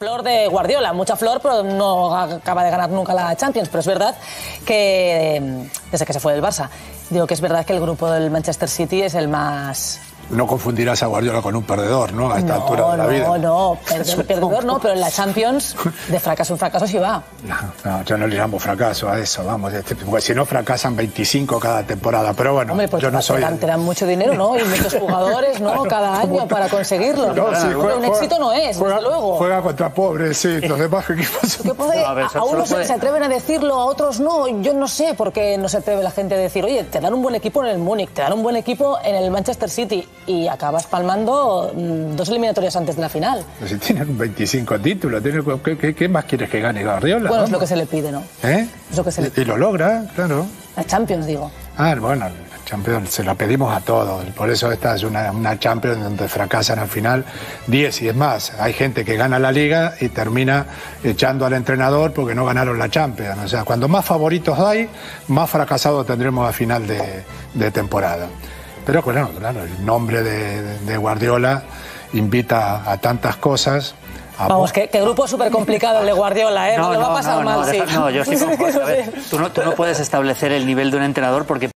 Flor de Guardiola, mucha flor, pero no acaba de ganar nunca la Champions. Pero es verdad que, desde que se fue del Barça, digo que es verdad que el grupo del Manchester City es el más... No confundirás a Guardiola con un perdedor, ¿no? A esta altura de la vida. No, perdedor no, pero en la Champions de fracaso en fracaso sí va. No, yo no le llamo fracaso a eso, vamos. Porque si no fracasan 25 cada temporada, pero bueno, hombre, pues yo no soy... Te dan mucho dinero, ¿no? Y muchos jugadores, ¿no? Cada año para conseguirlo. No, sí, un éxito no es, desde luego. Juega contra pobres, sí, los demás equipos... A unos se atreven a decirlo, a otros no. Yo no sé por qué no se atreve la gente a decir, oye, te dan un buen equipo en el Múnich, te dan un buen equipo en el Manchester City y acabas palmando 2 eliminatorias antes de la final. Pero si tienen 25 títulos, ¿qué más quieres que gane Guardiola? Bueno, es lo que se le pide, ¿no? ¿Eh? Es lo que se le pide. Y lo logra, claro. La Champions, digo. Bueno, la Champions se la pedimos a todos. Por eso esta es una Champions donde fracasan al final 10 y es más. Hay gente que gana la Liga y termina echando al entrenador porque no ganaron la Champions. O sea, cuando más favoritos hay, más fracasados tendremos a final de temporada. Pero claro, el nombre de Guardiola invita a tantas cosas. Vamos, qué grupo súper complicado el de Guardiola, ¿eh? No, lo va a pasar mal, sí. No, yo estoy con Jorge. A ver, tú no puedes establecer el nivel de un entrenador porque